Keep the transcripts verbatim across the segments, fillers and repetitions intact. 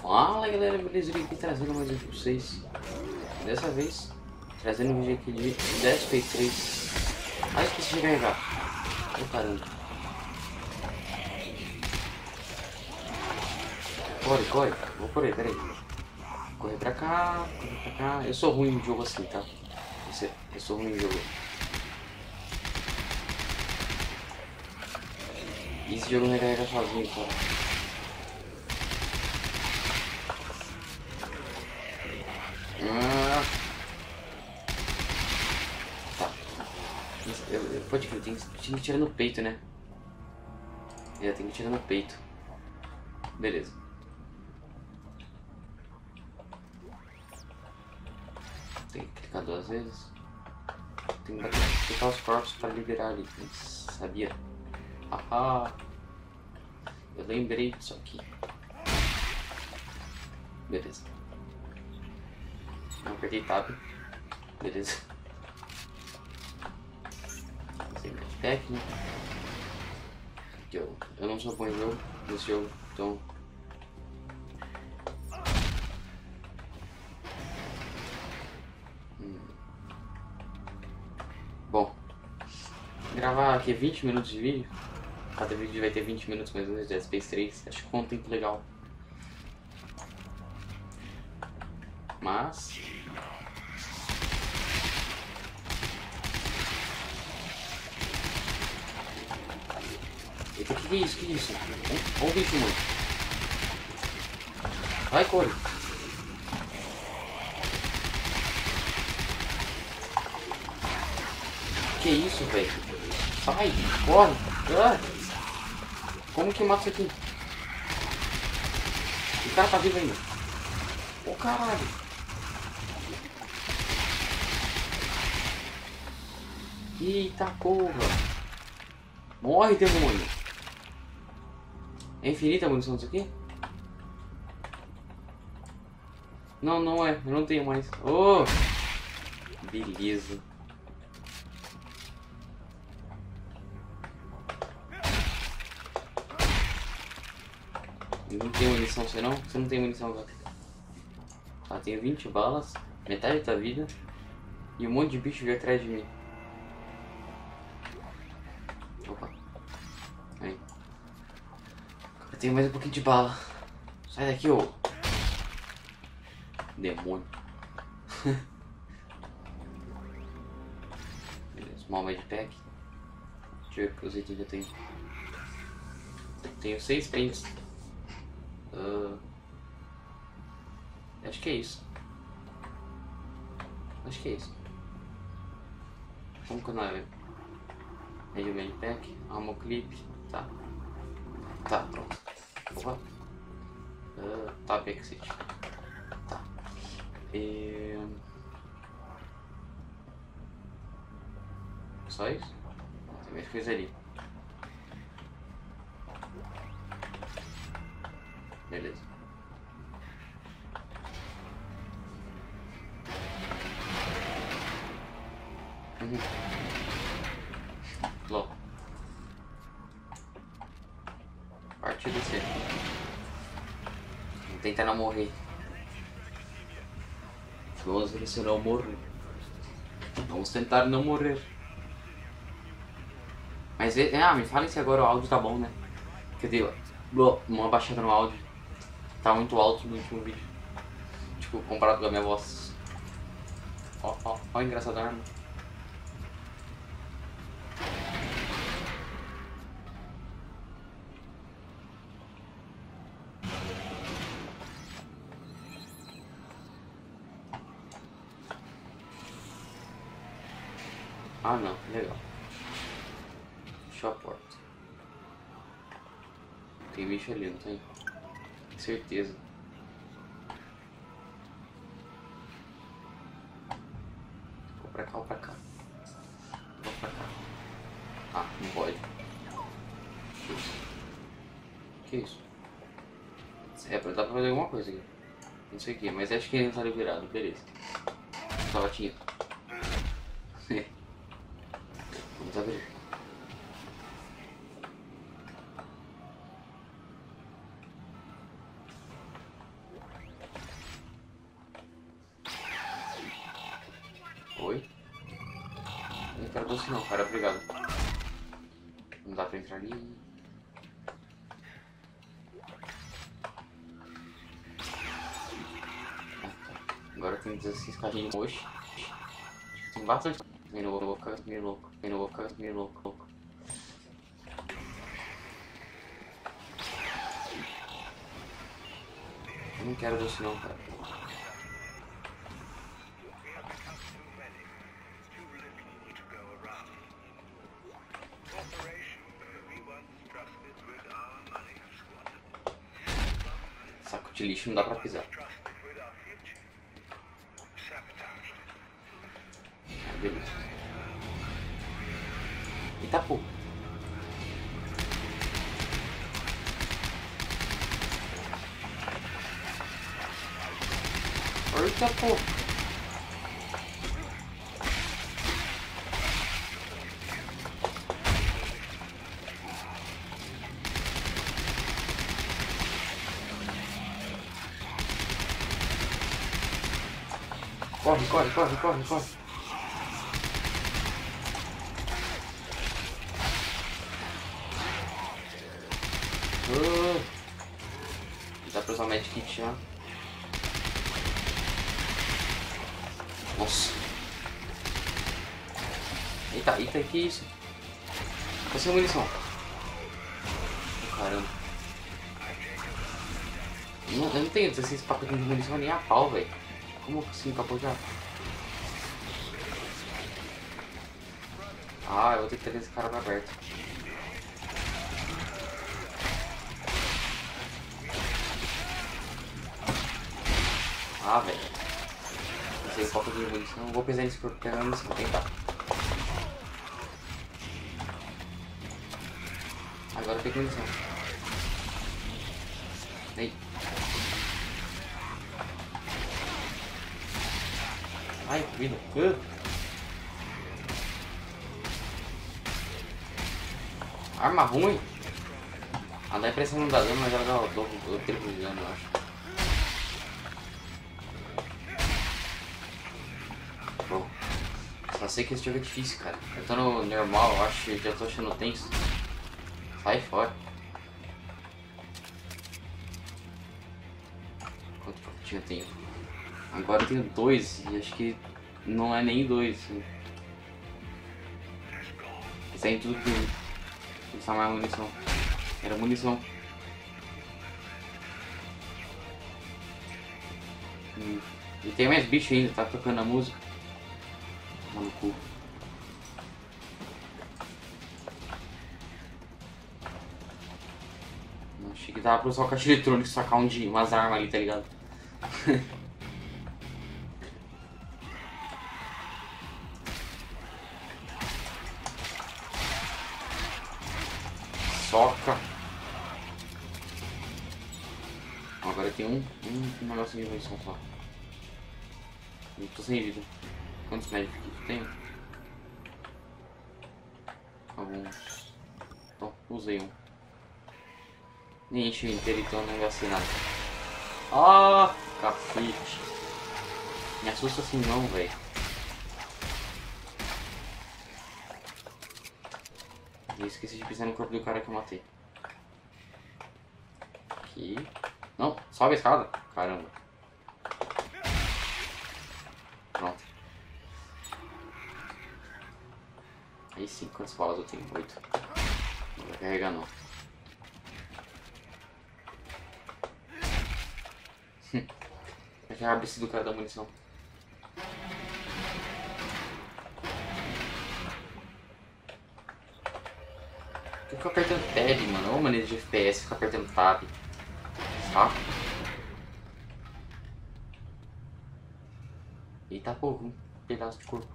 Fala galera, beleza? Eu aqui trazendo mais um vídeo pra vocês. Dessa vez, trazendo um vídeo aqui de Dead Space três. Ah, esqueci de carregar. Oh, caramba. Corre, corre. Vou correr, peraí. Correr pra cá, correr pra cá. Eu sou ruim em jogo assim, tá? Eu sou ruim em jogo. E esse jogo não recarrega sozinho, cara. Ah. Tá. Eu, eu, pode crer, tem que tirar no peito, né? É, tem que tirar no peito. Beleza. Tem que clicar duas vezes. Tem que clicar os corpos para liberar ali. Sabia? Haha. Eu lembrei disso aqui. Beleza. Não apertei tab. Beleza. Sem backpack, né? Eu, eu não sou bom em jogo, nesse jogo, então. Hum. Bom, gravar aqui vinte minutos de vídeo. Cada vídeo vai ter vinte minutos mais ou menos de Dead Space três. Acho que foi um tempo legal. Mas eita, que que é isso? Que isso? Olha o bicho, mano. Vai, corre. Que isso, velho? Sai, corre. Ah. Como que mata isso aqui? O cara tá vivo ainda. Ô, caralho. Eita porra. Morre, demônio. É infinita a munição disso aqui? Não, não é. Eu não tenho mais. Oh! Beleza. Eu não tenho munição, você não? Você não tem munição agora. Ah, tenho vinte balas, metade da vida. E um monte de bicho veio atrás de mim. Opa. Aí. Eu tenho mais um pouquinho de bala. Sai daqui, ô. Demônio. Beleza, small medpack. Deixa eu ver que os itens eu tenho. Tenho seis pentes. Uh, acho que é isso. Acho que é isso. Vamos com a Medio Medpack, Ammo Clip, tá. Tá, pronto. Opa. Uh, Tab Exit. Tá. E... Só isso? Tem mais coisa ali. Beleza. Uhum. Logo. Partida C. Vou tentar não morrer. Vamos ver se eu não morro. Vamos tentar não morrer. Mas, ah, me falem se agora o áudio tá bom, né? Que eu dei uma baixada no áudio. Tá muito alto no último vídeo. Tipo, comparado com a minha voz. Ó, ó, ó, engraçado a arma. Ah não, legal. Fechou a porta. Tem bicho ali, não tem? Certeza. Vou pra cá ou pra cá? Vou pra cá. Ah, não pode. Que isso? Que isso? É, dá pra fazer alguma coisa aqui. Não sei o que, mas acho que ele tá liberado, beleza. Tava tinha. Vamos abrir. Oi? Eu não quero doce não, cara. Obrigado. Não dá pra entrar ali. Ah, tá. Agora tem dezesseis carrinhos. Oxi. Tem bastante. Vem no louco, vem no louco, vem no louco, vem no louco, louco. Eu não quero doce não, cara. Saco de lixo não dá pra pisar. Ah, beleza. Eita pô. Eita pô. Corre, corre, corre, corre, corre. Uh, dá pra usar o medkit já. Nossa. Eita, eita, que isso? Cadê essa munição? Caramba. Eu não, eu não tenho dezesseis pacotinhos de munição nem a pau, velho. Como assim capotar? Ah, eu vou ter que ter esse cara pra perto. Ah, velho. Não sei, falta de munição. Não vou pesar nisso por pegar munição. Tentar. Agora tem munição. Ei. Ai, vida. Uh. Arma ruim. A da impressão não dá dano, mas ela dá o dobro, o triplo de dano, eu acho. Bom, só sei que esse jogo é difícil, cara. Eu tô no normal, eu acho que já tô achando tenso. Sai fora. Quanto pacotinho eu tenho? Agora eu tenho dois e acho que não é nem dois. Isso aí tudo que. Usar mais munição. Era munição. Hum. E tem mais bicho ainda, tá tocando a música. Tá no cu. Achei que dava pra usar o caixa eletrônico e sacar um de umas armas ali, tá ligado? Soca. Agora tem um, um, um negocinho de munição só. Eu tô sem vida. Quantos médicos eu tenho? Alguns. Então, usei um. Nem enchi o inteiro, então não gastei nada. Ah, cacete. Me assusta assim não, velho. Eu esqueci de pisar no corpo do cara que eu matei. Aqui. Não, sobe a escada. Caramba. Pronto. Aí sim, quantas balas eu tenho? Oito. Não vai carregar não. Vai carregar a besta do cara da munição. Eu fico apertando tab, mano. Olha a maneira de F P S, ficar apertando tab. Saco. Eita porra, um pedaço de corpo.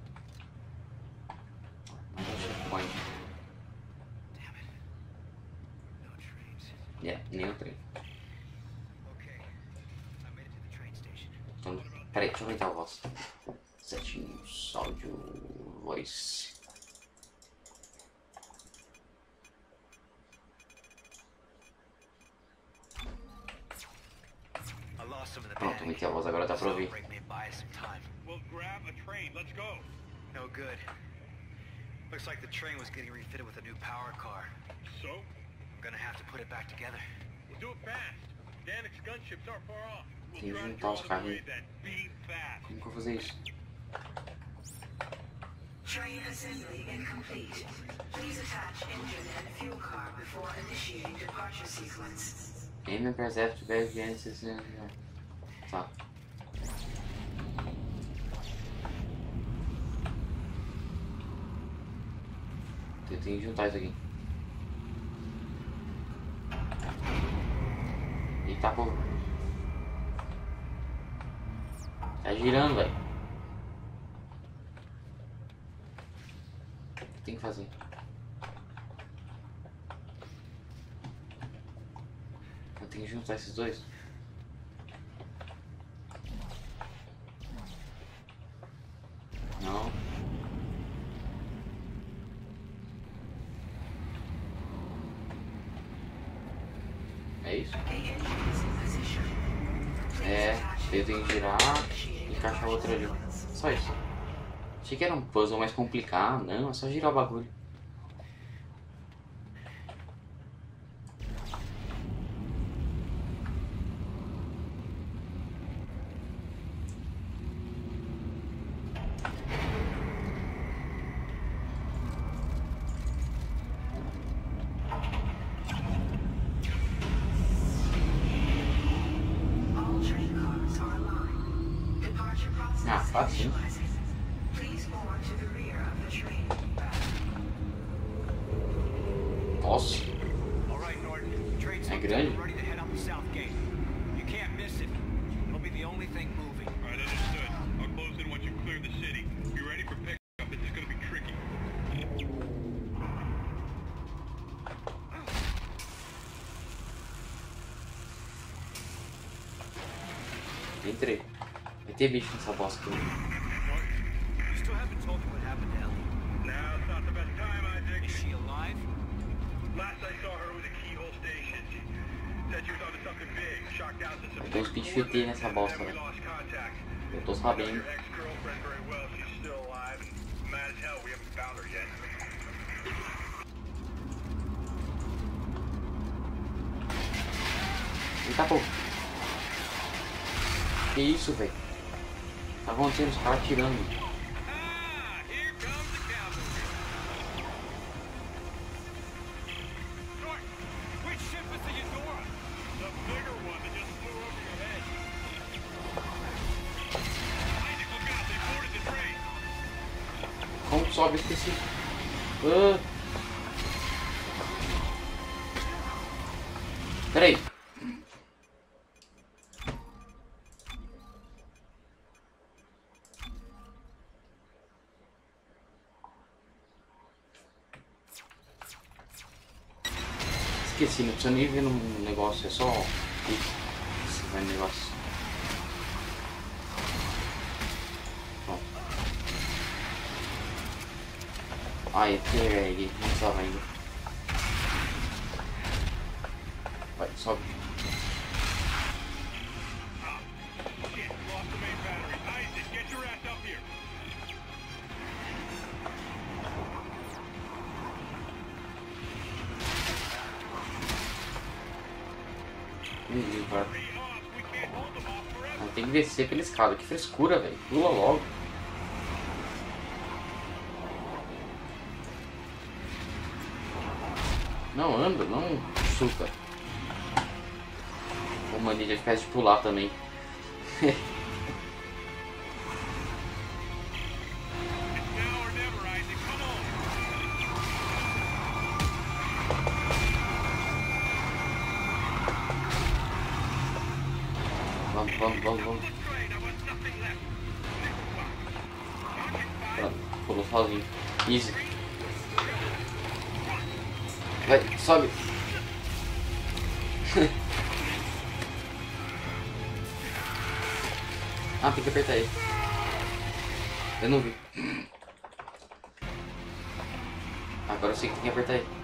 Mais um checkpoint. É, yeah, nem o trem. Então, peraí, deixa eu aumentar a voz. Settings, áudio, voice. Pronto, aumentei a voz, agora dá pra ouvir. buy us some time. We'll grab a train. Let's go. No good. Looks like the train was getting refitted with a new power car. So? I'm gonna have to put it back together. We'll do it fast. Danik's gunships aren't far off. Tem que We'll try to juntar draw os them carros. away then. Be fast. Como que eu vou fazer isso? Train assembly incomplete. Please attach engine and fuel car before initiating departure sequence. M percebe tiver urgência. Tá. Eu tenho que juntar isso aqui. Eita porra. Tá girando, velho. O que tem que fazer? Eu tenho que juntar esses dois. Não. É isso? É, eu tenho que girar e encaixar outra ali. Só isso. Achei que era um puzzle mais complicado. Não, é só girar o bagulho. Ah, fácil. Nossa, All right, Norton. Train's É hooked grande? up and ready to head out the south gate. You can't miss it. It'll be the only thing moving. All right, understood. I'll close in once you clear the city. Be ready for pickup. This is gonna be tricky. entrei. Vai ter bicho nessa bosta aqui. You still haven't told me what happened to Ellie. Now's not the best time, Isaac. Is she alive? Last I saw her was at Keyhole Station. She said she was onto something big, shocked out to some Tem uns bichos E T nessa bosta, we velho. lost contact. Eu tô Your sabendo. ex-girlfriend very well. She's still alive and mad as hell we haven't found her yet. Eita porra. Que isso, velho? Tá acontecendo os caras atirando. Ah, here comes the cavalry. Norton, which ship is the Eudora? The bigger one that just flew over your head. Isaac, look out, they boarded the train. Como que sobe? Eu esqueci. Ah. Peraí. Esqueci, não precisa nem ver no negócio, é só esse vai negócio. Pronto. Ai, peguei, não estava ainda. Vai, sobe. Shit, lost the main battery. Isaac, get your ass up here. Entendi, cara. Hurry up, we can't hold them off forever. Ah, tem que descer pela escada, que frescura, velho. Pula logo. Não anda, não chuta. O mania de ficar de pular também. It's now or never, Isaac. Come on. Vamos, vamos, vamos, vamos. The train, I want nothing left. Pronto, pulou sozinho. Easy. Vai, sobe. Ah, tem que apertar aí. Eu não vi. Agora eu sei que tem que apertar aí.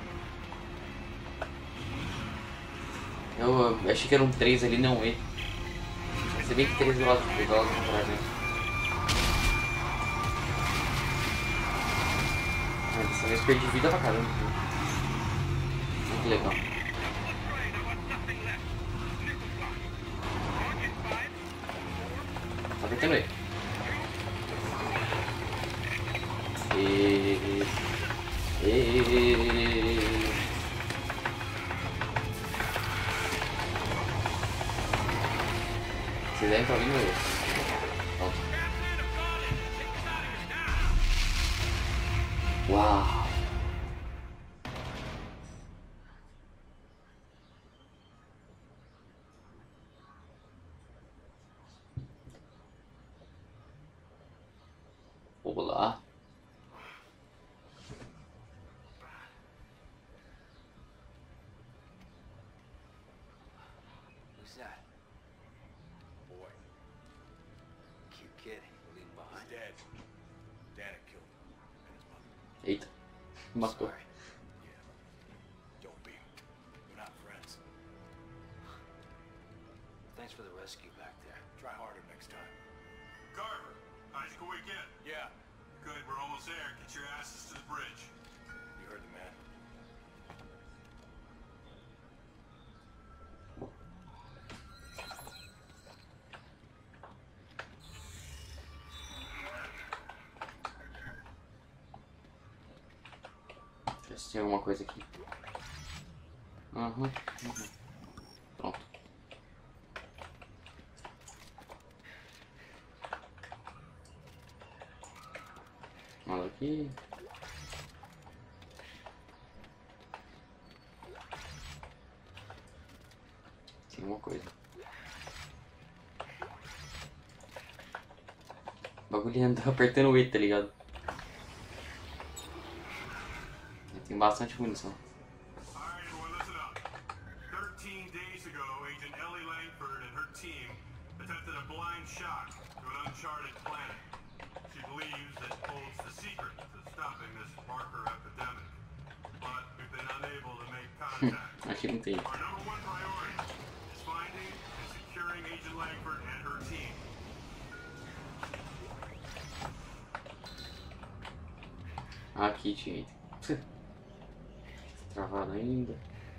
Eu, eu achei que era um três ali, não E. Você vê que três do lado de lado de trás, né? Talvez perdi vida pra caramba. Muito legal. Tá apertando aí. E... E... Vocês devem estar ouvindo isso. Pronto. Uau! Olá. Who's that? Boy. Cute kid. Leaving behind. Dead. Danik killed him and his mother. Eita. Matou. Sorry. Yeah. Don't be. We're not friends. Thanks for the rescue back there. Try harder next time. Carver, how's your weekend? Yeah. Good, we're almost there. Get your asses to the bridge. You heard the man. Deixa eu ver se tem alguma coisa aqui. Aham. Uhum. Pronto. Nada aqui. Tem uma coisa. O bagulho anda apertando o E, tá ligado? Tem bastante munição. Alright, everyone, listen up. Thirteen days ago, Agent Ellie Langford and her team attempted a blind shot to an uncharted planet. She believes it holds the secret to stopping this marker epidemic. But we've been unable to make contact. Aqui não tem. Our number one priority is finding and securing Agent Langford and her team. Aqui tinha item. Travado ainda.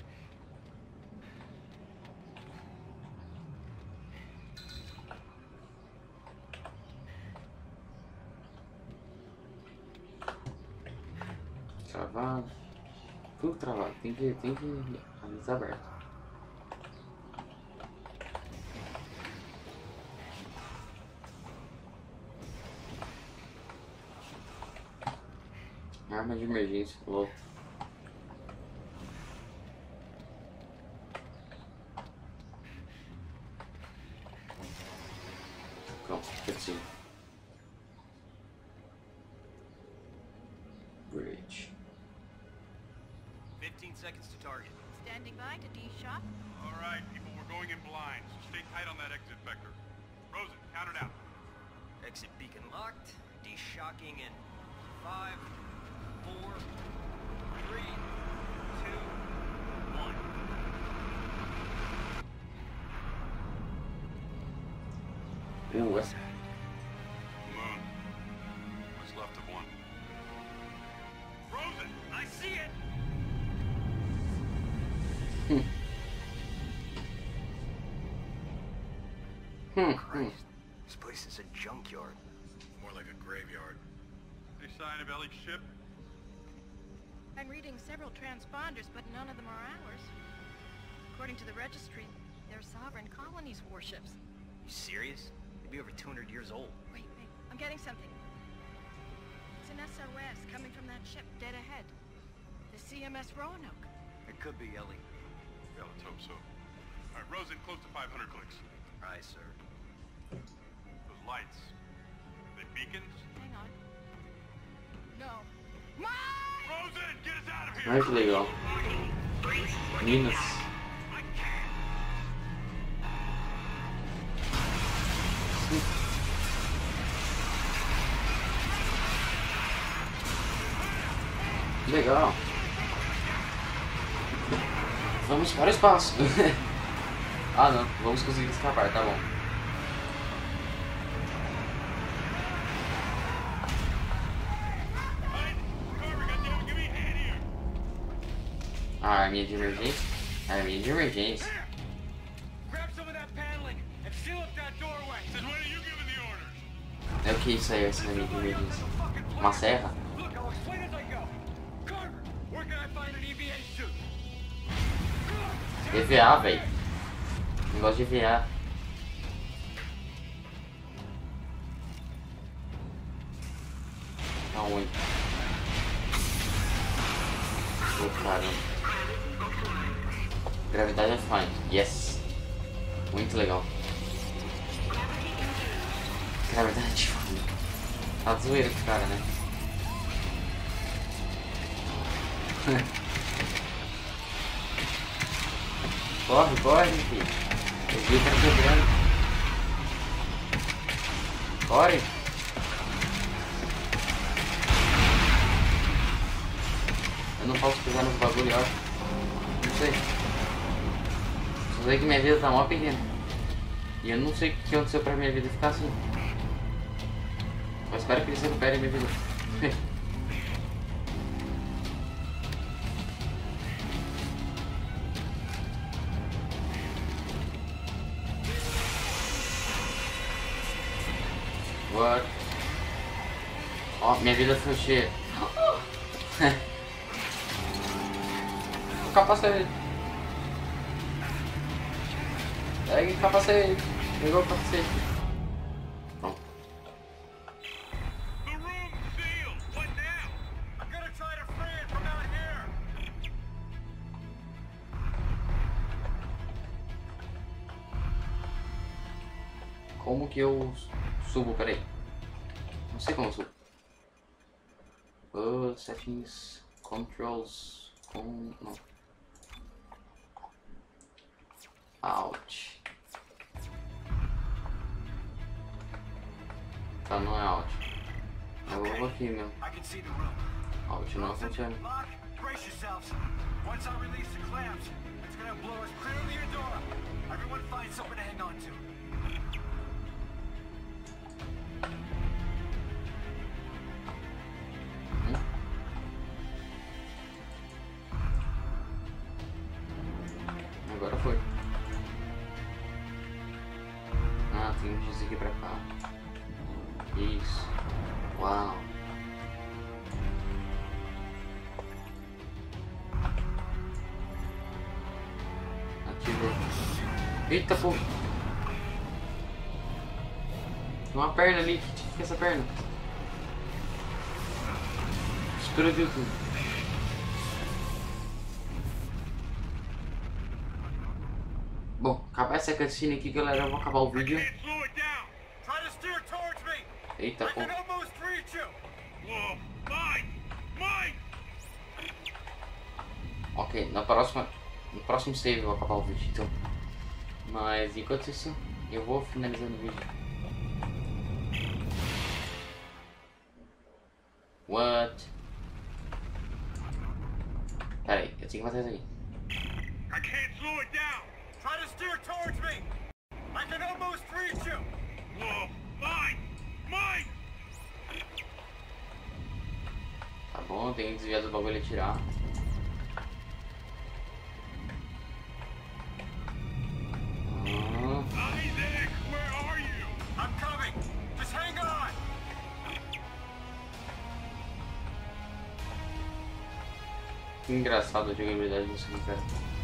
Travado. Tudo travado. Tem que, tem que avisar aberto. Arma de emergência. Volta. Pronto, assim. Bridge. Fifteen seconds to target. Standing by to D-shop. Alright, people, we're going in blind, so stay tight on that exit vector. Rosen, count it out. Exit beacon locked. De-shocking in five, four, three, two, one. Ooh, what's that? Moon. What's left of one. Rosen, I see it! Hmm. Hmm. Hmm. Christ. This place is a junkyard. More like a graveyard. Any sign of Ellie's ship? I'm reading several transponders, but none of them are ours. According to the registry, they're sovereign colonies' warships. You serious? They'd be over two hundred years old. Wait, wait, I'm getting something. It's an S O S coming from that ship dead ahead. The C M S Roanoke. It could be Ellie. Yeah, let's hope so. Alright, Rosen, close to five hundred clicks. Aye, sir. Those lights. They beacons? Hang on. No. Mine! Rosen, get us out of here! Ai, que legal. Minas. Que legal. Vamos para o espaço. Ah, não. Vamos conseguir escapar, tá bom. Carver, goddammit, give me A arminha de emergência. A arminha de emergência. Grab some of that paneling and seal up that doorway. Since when are you giving the orders? É o que isso aí, essa arminha de emergência? Uma serra? Look, I'll explain as I go. Carver, where can I find an E V A suit? E V A, velho. Negócio de E V A. Aonde? Oh, caramba. Gravidade offline. Yes. Muito legal. Gravidade offline. Tá zoeira com esse cara, né? Corre, corre, filho. Eu vi o cara quebrando. Corre. Eu não posso pisar nos bagulho, ó. Não sei. Só sei que minha vida tá mó pequena. E eu não sei o que aconteceu pra minha vida ficar assim. Eu espero que eles recuperem minha vida. What? Ó, minha vida foi cheia. O capacete. Pega o capacete. Pegou o capacete. Pronto. The room's sealed. What now? I'm gonna try to free it from out here. Como que eu subo? Peraí. Não sei como eu subo. Uh, settings, controls, com... não. Out. Tá, não é out. Eu vou aqui mesmo. I can see the room. Out não funciona. Lock, brace yourselves. Once I release the clamps, it's gonna blow us clear to your door. Everyone find something to hang on to. Agora foi. Ah, tem um X aqui pra cá. Isso. Uau. Ativou. Eita, pô. Tem uma perna ali. O que é essa perna? Explodiu tudo. Bom, acabar essa cutscene aqui, galera, eu vou acabar o vídeo. Can't slow it down. Try to steer towards me. Eita, I pô. can almost reach you. Whoa. Mine. Mine. Ok, na próxima, no próximo save eu vou acabar o vídeo, então. Mas enquanto isso, eu vou finalizando o vídeo. What? Pera aí, eu tenho que fazer isso aqui. I can't slow it down. Try to steer towards me. I can almost reach you. Whoa. Mine. Mine. Tá bom, tem que desviar do bagulho e tirar. Ah, Isaac, where are you? I'm coming. Just hang on. que engraçado a jogabilidade disso aqui, cara.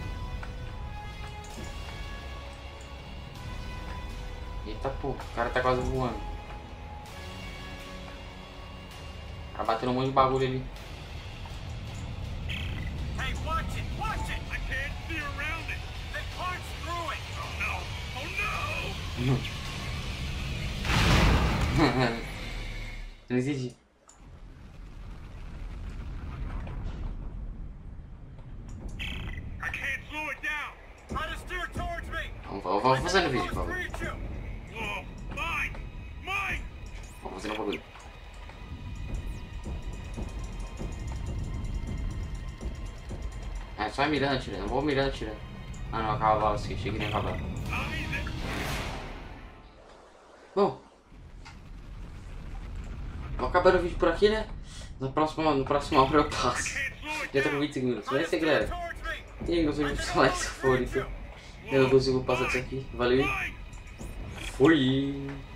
Eita pô, o cara tá quase voando. O cara bateu um monte de bagulho ali. Hey, watch it, watch it. I can't see around it. They punched through it. Oh no! Oh no! Não entendi. I can't slow it down. Try to steer towards me. Vamos, vamos, vamos fazer no vídeo, por favor. Reach you. Whoa! Mine! Mine! Vamos fazer no bagulho. É só mirando atirando, não vou mirando atirando. Ah não, acaba assim, achei que nem acabava. Isaac! Bom, vou acabar o vídeo por aqui, né? No próximo, no próximo hora eu passo. Can't slow it Já tô com down. vinte segundos. Try Mas é to isso aí, steer galera. towards me. E aí, meus amigos, like se favorito. Eu não consigo passar disso aqui. Valeu. Fui.